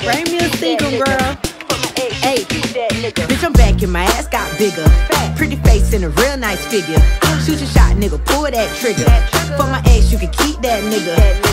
Bring me a single, girl. Hey, bitch, I'm back and my ass got bigger. Pretty face and a real nice figure. Shoot your shot, nigga, pull that trigger. For my ex, you can keep that nigga.